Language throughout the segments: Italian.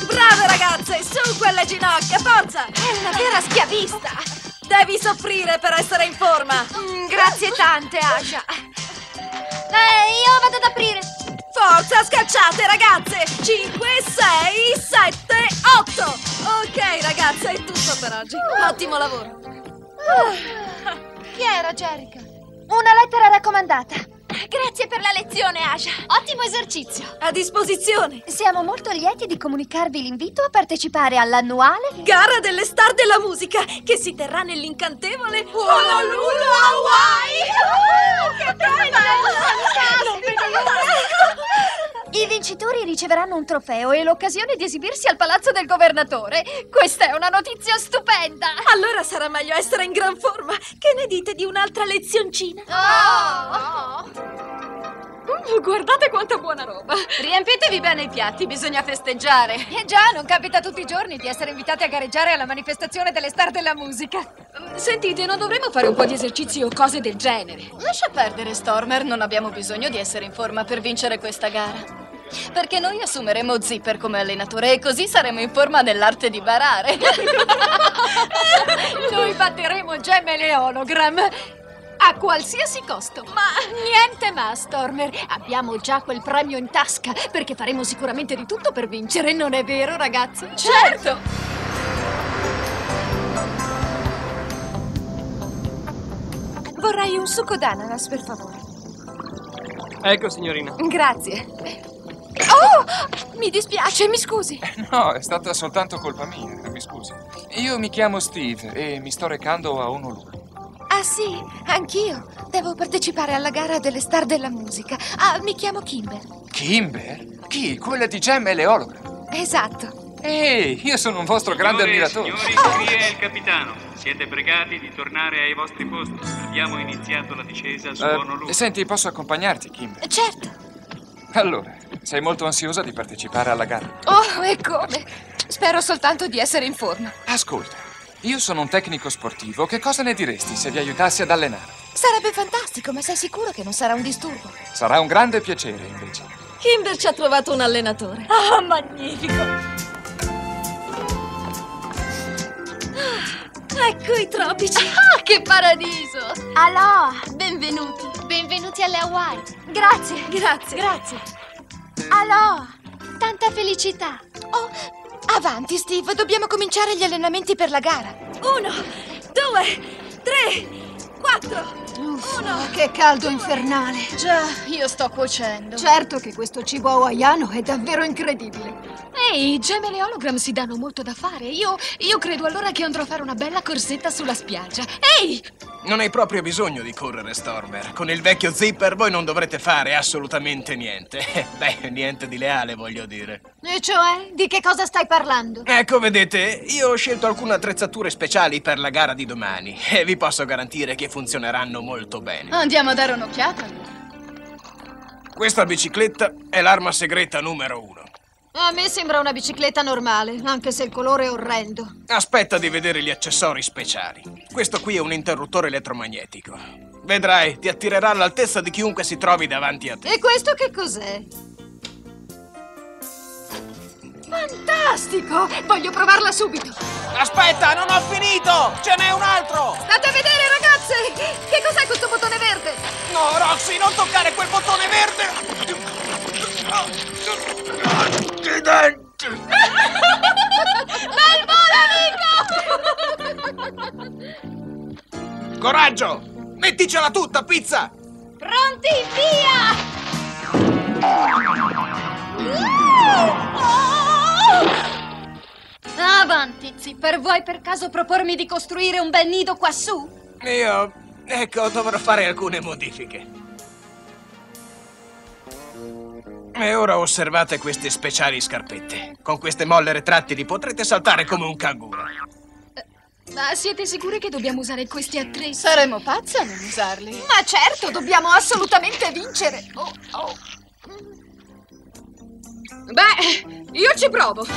Brave ragazze, su quelle ginocchia, forza! È una vera schiavista! Devi soffrire per essere in forma! Grazie tante, Asha! Io vado ad aprire! Forza, scacciate ragazze! 5, 6, 7, 8! Ok ragazze, è tutto per oggi. Ottimo lavoro! Chi era, Jerica? Una lettera raccomandata. Grazie per la lezione, Asha! Ottimo esercizio. A disposizione! Siamo molto lieti di comunicarvi l'invito a partecipare all'annuale Gara delle star della musica che si terrà nell'incantevole Honolulu, Hawaii! Che bello! I vincitori riceveranno un trofeo e l'occasione di esibirsi al palazzo del governatore. Questa è una notizia stupenda! Allora sarà meglio essere in gran forma. Che ne dite di un'altra lezioncina? Guardate quanta buona roba! Riempitevi bene i piatti, bisogna festeggiare! Già, non capita tutti i giorni di essere invitati a gareggiare alla manifestazione delle star della musica. Sentite, non dovremmo fare un po' di esercizi o cose del genere? Lascia perdere, Stormer, non abbiamo bisogno di essere in forma per vincere questa gara. Perché noi assumeremo Zipper come allenatore e così saremo in forma nell'arte di barare. Noi batteremo Gemme e Hologram a qualsiasi costo. Ma niente ma, Stormer. Abbiamo già quel premio in tasca perché faremo sicuramente di tutto per vincere, non è vero, ragazzi? Certo! Vorrei un succo d'ananas, per favore. Ecco, signorina. Grazie. Oh! Mi dispiace, mi scusi. No, è stata soltanto colpa mia, mi scusi. Io mi chiamo Steve e mi sto recando a Honolulu. Ah sì, anch'io. Devo partecipare alla gara delle star della musica. Ah, mi chiamo Kimber. Kimber? Chi? Quella di Gemme e le Hologram? Esatto. Ehi, io sono un vostro grande ammiratore. Signori, qui è il capitano. Siete pregati di tornare ai vostri posti. Abbiamo iniziato la discesa su Honolulu. Senti, posso accompagnarti, Kimber? Certo. Allora, sei molto ansiosa di partecipare alla gara? Oh, e come? Spero soltanto di essere in forma. Ascolta, io sono un tecnico sportivo. Che cosa ne diresti se vi aiutassi ad allenare? Sarebbe fantastico, ma sei sicuro che non sarà un disturbo? Sarà un grande piacere, invece. Kimber ci ha trovato un allenatore. Oh, magnifico! Ecco i tropici. Ah, che paradiso! Aloha! Benvenuti! Benvenuti alle Hawaii. Grazie. Grazie. Grazie. Aloha! Tanta felicità. Oh, avanti, Steve, dobbiamo cominciare gli allenamenti per la gara. 1, 2, 3, 4. Che caldo infernale. Già, io sto cuocendo. Certo che questo cibo hawaiano è davvero incredibile. Ehi, Gemme e le Hologram si danno molto da fare. Io credo allora che andrò a fare una bella corsetta sulla spiaggia. Ehi! Non hai proprio bisogno di correre, Stormer. Con il vecchio Zipper voi non dovrete fare assolutamente niente. Beh, niente di leale, voglio dire. E cioè, di che cosa stai parlando? Ecco, vedete, io ho scelto alcune attrezzature speciali per la gara di domani e vi posso garantire che funzioneranno molto bene. Andiamo a dare un'occhiata. Questa bicicletta è l'arma segreta numero 1. A me sembra una bicicletta normale, anche se il colore è orrendo. Aspetta di vedere gli accessori speciali. Questo qui è un interruttore elettromagnetico. Vedrai, ti attirerà all'altezza di chiunque si trovi davanti a te. E questo che cos'è? Fantastico! Voglio provarla subito. Aspetta, non ho finito! Ce n'è un altro! State a vedere, ragazze! Che cos'è questo bottone verde? No, Roxy, non toccare quel bottone verde! Accidenti! Coraggio! Metticela tutta, pizza! Pronti, via! Avanti, Zipper, vuoi per caso propormi di costruire un bel nido quassù? Io, ecco, dovrò fare alcune modifiche. E ora osservate queste speciali scarpette. Con queste molle retrattili potrete saltare come un canguro. Ma siete sicuri che dobbiamo usare questi attrezzi? Saremmo pazzi a non usarli. Ma certo, dobbiamo assolutamente vincere. Beh, io ci provo.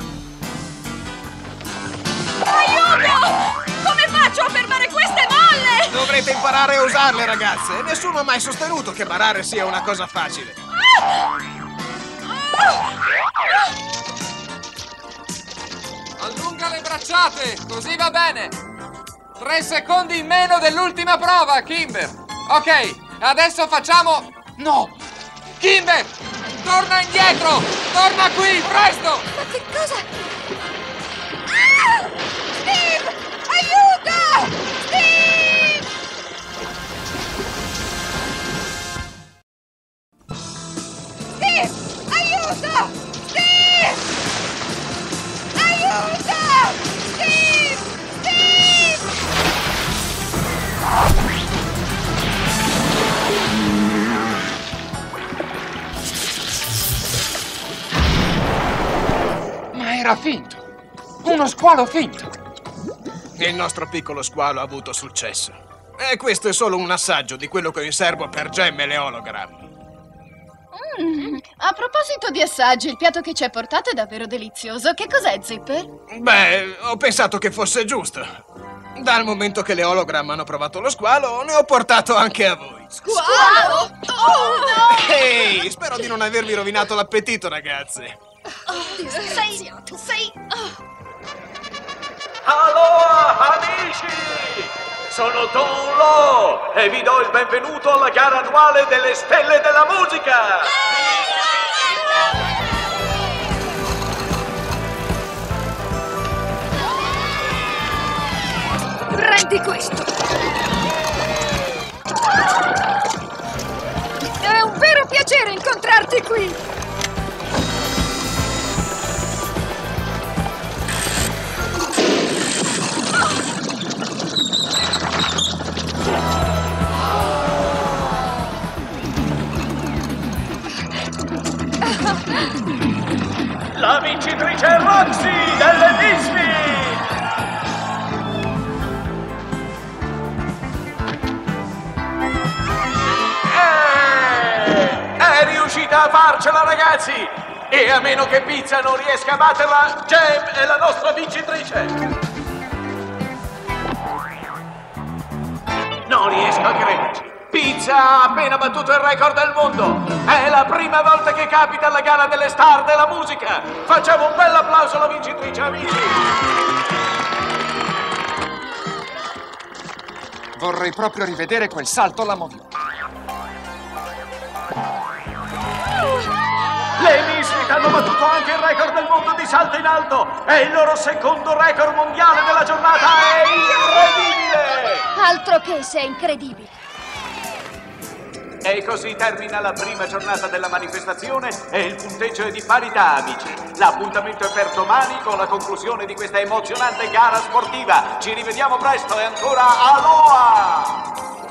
Aiuto! Come faccio a fermare queste molle? Dovrete imparare a usarle, ragazze. Nessuno ha mai sostenuto che barare sia una cosa facile. abbracciate, così va bene. 3 secondi in meno dell'ultima prova, Kimber. Ok, adesso facciamo... No! Kimber! Torna indietro! Torna qui, presto! Ma che cosa? Ah! Steve! Aiuto! Steve! Steve! Aiuto! Steve! Aiuto! Steve! Steve! Ma era finto! Uno squalo finto! Il nostro piccolo squalo ha avuto successo. E questo è solo un assaggio di quello che ho in serbo per gemme e le ologrammi. A proposito di assaggi, il piatto che ci hai portato è davvero delizioso. Che cos'è, Zipper? Beh, ho pensato che fosse giusto. Dal momento che le hologram hanno provato lo squalo, ne ho portato anche a voi. Squalo? Oh, no! Ehi, spero di non avervi rovinato l'appetito, ragazze. Sei... Aloha, amici! Sono Don Lo e vi do il benvenuto alla gara annuale delle stelle della musica! Prendi questo! È un vero piacere incontrarti qui! La vincitrice è Roxy delle Misfit! È riuscita a farcela, ragazzi! E a meno che Pizza non riesca a batterla, Gem è la nostra vincitrice! Non riesco a crederci! Pizza ha appena battuto il record del mondo! È la prima volta che capita alla gara delle star della musica! Facciamo un bel applauso alla vincitrice, amici! Vorrei proprio rivedere quel salto alla moviola. Le Misfit hanno battuto anche il record del mondo di salto in alto! È il loro secondo record mondiale della giornata! È incredibile! Altro che se è incredibile. E così termina la prima giornata della manifestazione e il punteggio è di parità, amici. L'appuntamento è per domani con la conclusione di questa emozionante gara sportiva. Ci rivediamo presto e ancora aloha!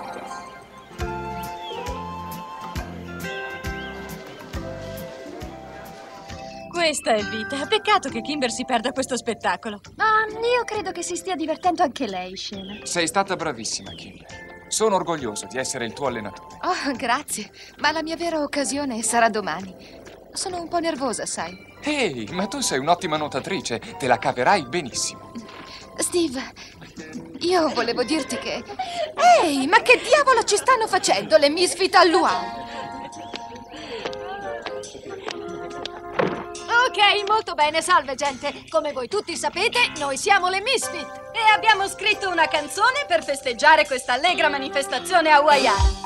Questa è vita. Peccato che Kimber si perda questo spettacolo. Io credo che si stia divertendo anche lei, Sheila. Sei stata bravissima, Kimber. Sono orgoglioso di essere il tuo allenatore. Oh, grazie. Ma la mia vera occasione sarà domani. Sono un po' nervosa, sai. Ehi, ma tu sei un'ottima nuotatrice. Te la caverai benissimo. Steve, io volevo dirti che... Ehi, ma che diavolo ci stanno facendo le Misfit al luau? Ok, molto bene, salve gente. Come voi tutti sapete, noi siamo le Misfit. E abbiamo scritto una canzone per festeggiare questa allegra manifestazione hawaiana.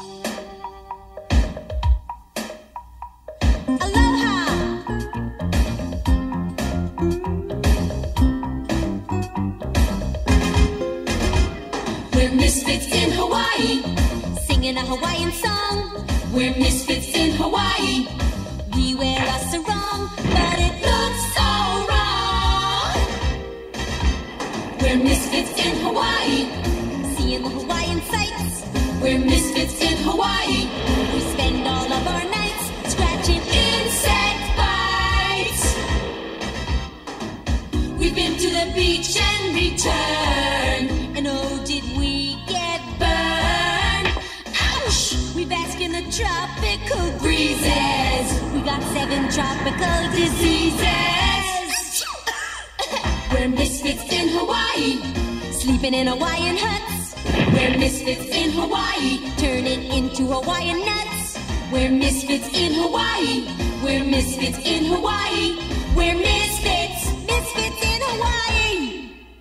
We're misfits in Hawaii, singing a Hawaiian song. We're misfits in Hawaii. We wear a sarong, but it looks so wrong. We're misfits in Hawaii, seeing the Hawaiian sights. We're misfits in Hawaii. We spend all of our nights scratching insect bites. We've been to the beach and returned, and oh, did we get burned. Ouch! We bask in the tropical breezes. We got 7 tropical diseases. We're misfits in Hawaii, sleeping in Hawaiian huts. We're misfits in Hawaii, turning into Hawaiian nuts. We're misfits in Hawaii. We're misfits in Hawaii. We're misfits in Hawaii.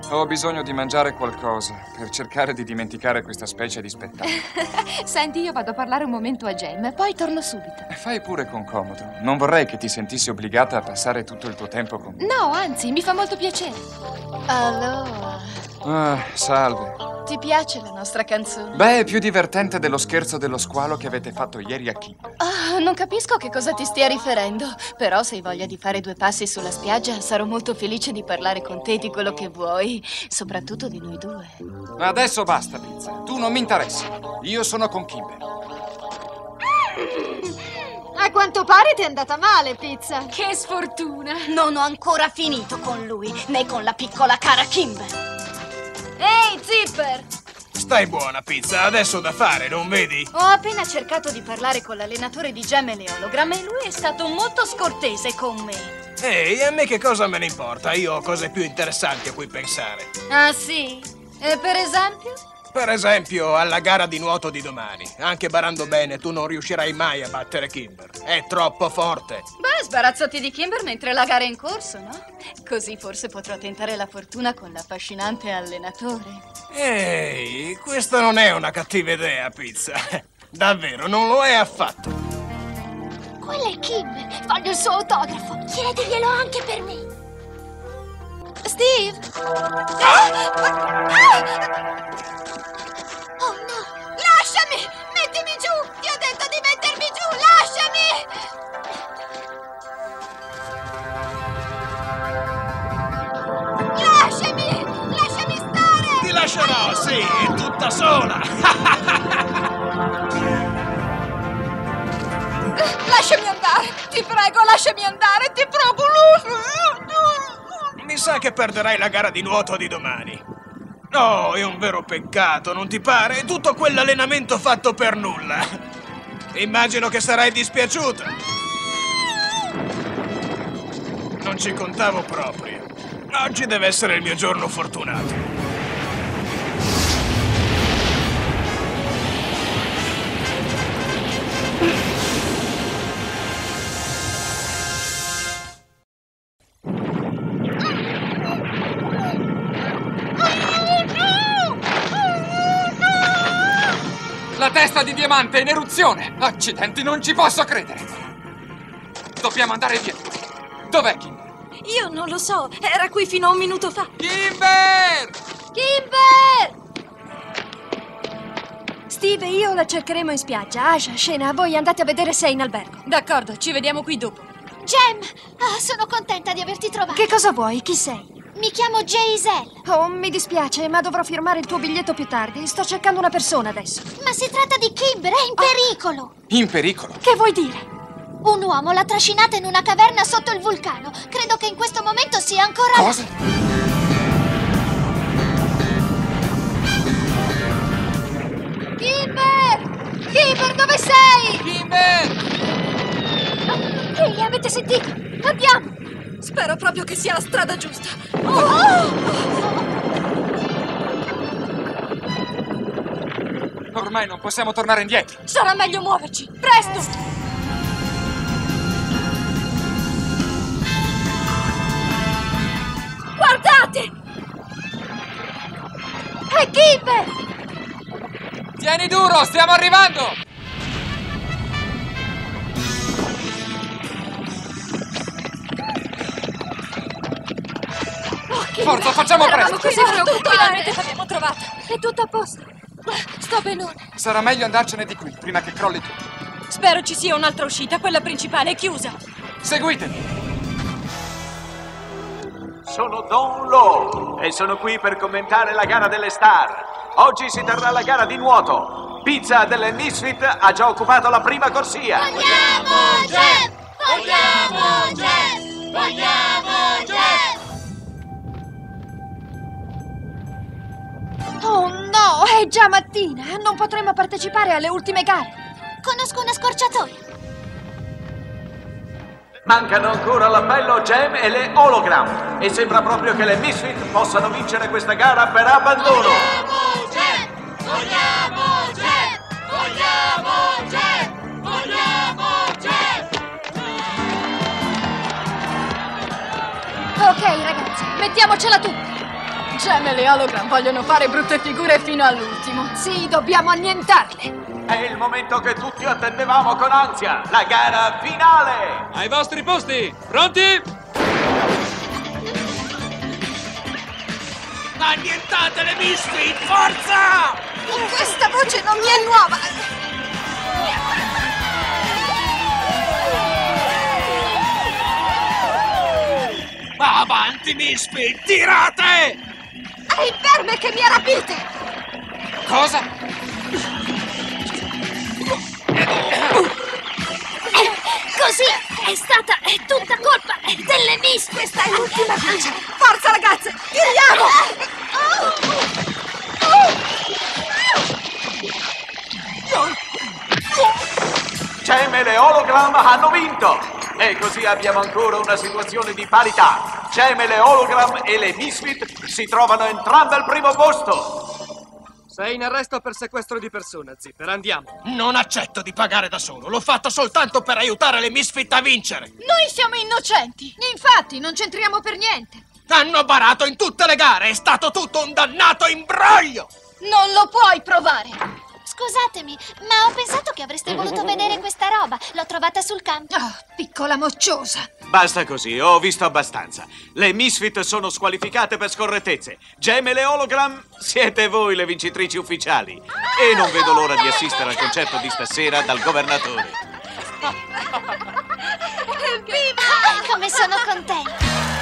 Ho bisogno di mangiare qualcosa per cercare di dimenticare questa specie di spettacolo. Senti, io vado a parlare un momento a Jem, poi torno subito. Fai pure con comodo. Non vorrei che ti sentissi obbligata a passare tutto il tuo tempo con me. No, anzi, mi fa molto piacere. Allora, Ah, salve. ti piace la nostra canzone? Beh, è più divertente dello scherzo dello squalo che avete fatto ieri a Kimber. Ah, non capisco a che cosa ti stia riferendo. Però se hai voglia di fare 2 passi sulla spiaggia, sarò molto felice di parlare con te di quello che vuoi. Soprattutto di noi 2. Ma adesso basta, Pizza. Tu non mi interessi. Io sono con Kimber. A quanto pare ti è andata male, Pizza. Che sfortuna. Non ho ancora finito con lui, né con la piccola cara Kimber. Ehi, Zipper! Stai buona, Pizza, adesso da fare, non vedi? Ho appena cercato di parlare con l'allenatore di Jem e le Hologram e lui è stato molto scortese con me. Ehi, a me che cosa me ne importa? Io ho cose più interessanti a cui pensare. Ah, sì? E per esempio? Per esempio, alla gara di nuoto di domani. Anche barando bene, tu non riuscirai mai a battere Kimber. È troppo forte. Beh, sbarazzati di Kimber mentre la gara è in corso, no? Così forse potrò tentare la fortuna con l'affascinante allenatore. Ehi, questa non è una cattiva idea, Pizza. Davvero, non lo è affatto. Quella è Kimber. Voglio il suo autografo. Chiediglielo anche per me. Steve! Oh no! Lasciami! Mettimi giù! Ti ho detto di mettermi giù! Lasciami! Lasciami! Lasciami stare! Ti lascerò, sì, tutta sola. Lasciami andare! Ti prego, lasciami andare! Ti prego! Mi sa che perderai la gara di nuoto di domani. Oh, è un vero peccato, non ti pare? Tutto quell'allenamento fatto per nulla. Immagino che sarai dispiaciuta. Non ci contavo proprio. Oggi deve essere il mio giorno fortunato. La testa di diamante in eruzione! Accidenti, non ci posso credere! Dobbiamo andare via! Dov'è Kimber? Io non lo so, era qui fino a 1 minuto fa. Kimber! Kimber! Steve e io la cercheremo in spiaggia. Asha, Shena, voi andate a vedere se è in albergo. D'accordo, ci vediamo qui dopo. Jem! Sono contenta di averti trovato. Che cosa vuoi? Chi sei? Mi chiamo Jaisel. Oh, mi dispiace, ma dovrò firmare il tuo biglietto più tardi. Sto cercando una persona adesso. Ma si tratta di Kimber, è in pericolo. In pericolo? Che vuoi dire? Un uomo l'ha trascinata in una caverna sotto il vulcano. Credo che in questo momento sia ancora... Cosa? Kimber! Kimber, dove sei? Kimber! Ehi, avete sentito? Andiamo! Spero proprio che sia la strada giusta. Ormai non possiamo tornare indietro. Sarà meglio muoverci. Presto! Guardate! È Kimber! Tieni duro, stiamo arrivando! Forza, facciamo Eravamo presto! così preoccupati. Finalmente l'abbiamo trovata. È tutto a posto. Sto benone. Sarà meglio andarcene di qui, prima che crolli tutto. Spero ci sia un'altra uscita. Quella principale è chiusa. Seguitemi! Sono Don Lo e sono qui per commentare la gara delle star. Oggi si terrà la gara di nuoto. Pizza delle Misfit ha già occupato la prima corsia. Vogliamo Jem! Vogliamo Jem! Vogliamo Jem! Oh no, è già mattina. Non potremo partecipare alle ultime gare. Conosco una scorciatoia. Mancano ancora l'appello Jem e le Hologram. E sembra proprio che le Misfit possano vincere questa gara per abbandono. Vogliamo Jem! Vogliamo Jem! Vogliamo Jem! Vogliamo Jem! Ok, ragazzi, mettiamocela tutta. Gem e le hologram vogliono fare brutte figure fino all'ultimo. Sì, dobbiamo annientarle. È il momento che tutti attendevamo con ansia, la gara finale! Ai vostri posti, pronti? Annientate le Misfit, forza! Questa voce non mi è nuova! Ma avanti, Misfit, tirate! È il verme che mi ha rapite! Cosa? Così è tutta colpa delle Misfit! Questa è l'ultima voce! Forza ragazze, tiriamo! Gem e le hologram hanno vinto! E così abbiamo ancora una situazione di parità. Gem e le hologram e le Misfit si trovano entrambe al primo posto. Sei in arresto per sequestro di persona, Zipper. Andiamo. Non accetto di pagare da solo. L'ho fatto soltanto per aiutare le Misfit a vincere. Noi siamo innocenti. Infatti, non c'entriamo per niente. Hanno barato in tutte le gare. È stato tutto un dannato imbroglio. Non lo puoi provare. Scusatemi, ma ho pensato che avreste voluto vedere questa roba. L'ho trovata sul campo. Oh, piccola mocciosa. Basta così, ho visto abbastanza. Le Misfit sono squalificate per scorrettezze. Gem e le hologram siete voi le vincitrici ufficiali. E non vedo l'ora di assistere al concerto di stasera dal governatore. Viva! Come sono contenta!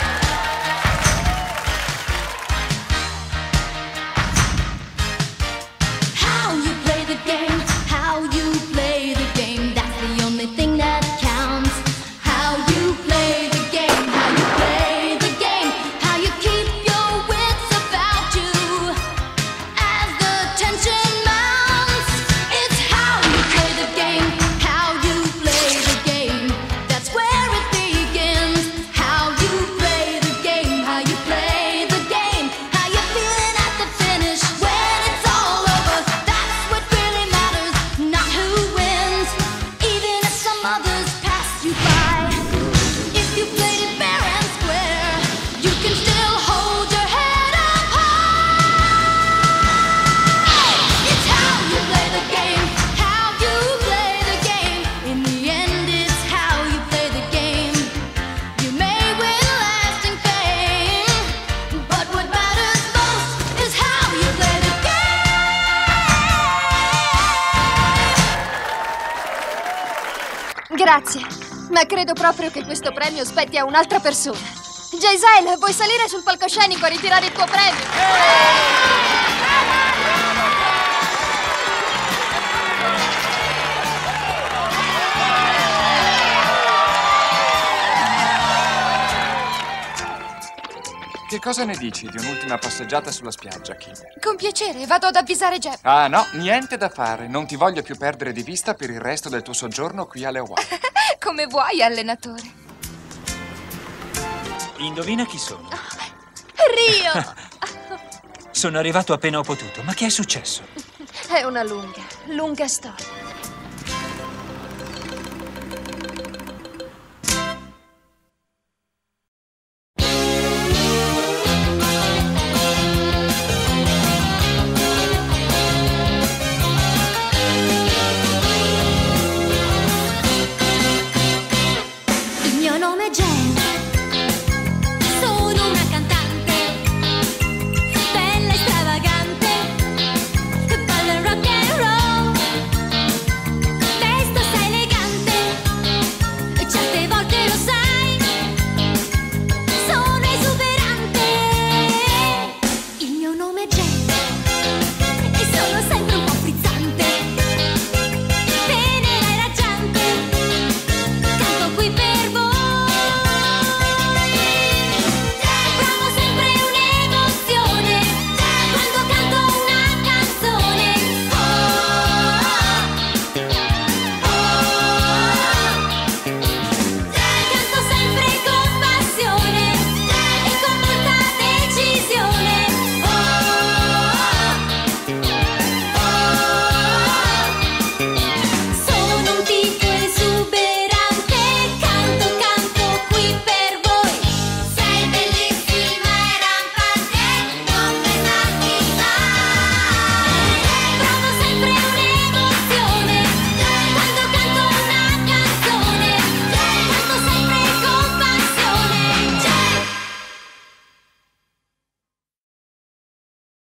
How you play the game, how you play the game, that's the only thing that counts. How you play the game, how you play the game, how you keep your wits about you as the tension mounts. It's how you play the game, how you play the game, that's where it begins. How you play the game, how you play the game, how you feeling at the finish when it's all over. That's what really matters, not who wins, even if some others pass you by. If you played it fair and square, you can still hold your head up high. It's how you play the game, how you play the game. In the end, it's how you play the game. You may win lasting fame, but what matters most is how you play the game. Grazie, ma credo proprio che questo premio spetti a un'altra persona. Giselle, vuoi salire sul palcoscenico a ritirare il tuo premio? Che cosa ne dici di un'ultima passeggiata sulla spiaggia, Kimber? Con piacere, vado ad avvisare Jeb. Ah, no, niente da fare. Non ti voglio più perdere di vista per il resto del tuo soggiorno qui alle Hawaii. Come vuoi, allenatore. Indovina chi sono? Rio! Sono arrivato appena ho potuto. Ma che è successo? È una lunga, lunga storia.